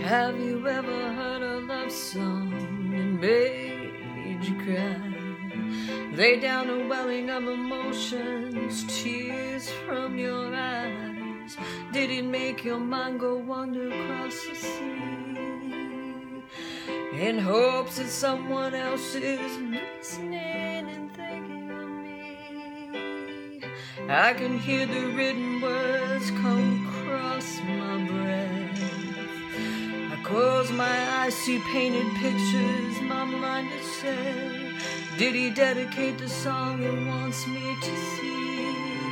Have you ever heard a love song that made you cry? Lay down a welling of emotions, tears from your eyes. Did it make your mind go wander across the sea in hopes that someone else is listening and thinking of me? I can hear the written words come across my breath. I close my eyes, see painted pictures, my mind is set. Did he dedicate the song he wants me to see?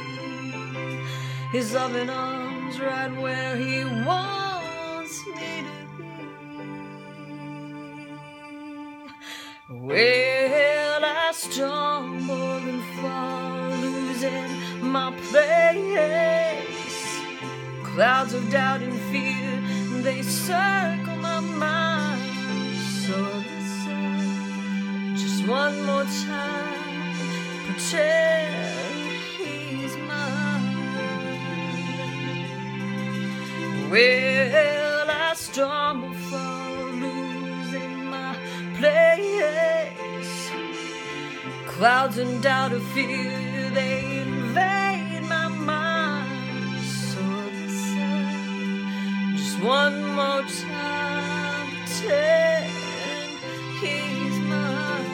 His loving arms right where he wants me to be. Well, I stumble and fall, losing my place. Clouds of doubt and fear, they circle my mind. So listen, just one more time, pretend he's mine. Well, I stumble, fall, losing my place. Clouds and doubt and fear, they invade my mind. So listen, just one more time, pretend he's mine.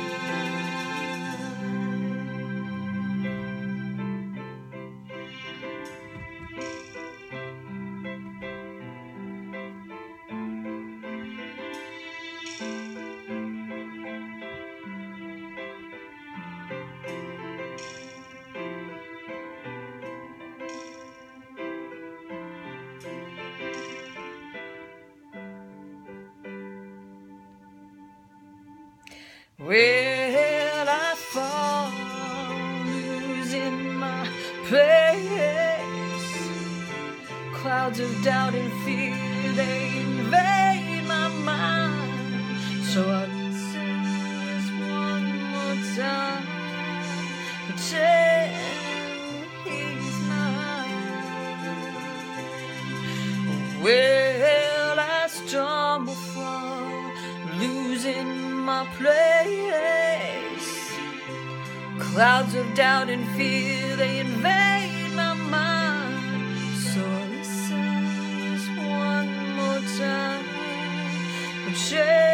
Well, I fall, losing my place. Clouds of doubt and fear, they invade my mind. So I listen this one more time, pretend he's mine. Well, I stumble, fall, losing my place. Clouds of doubt and fear, they invade my mind. So listen this one more time, pretend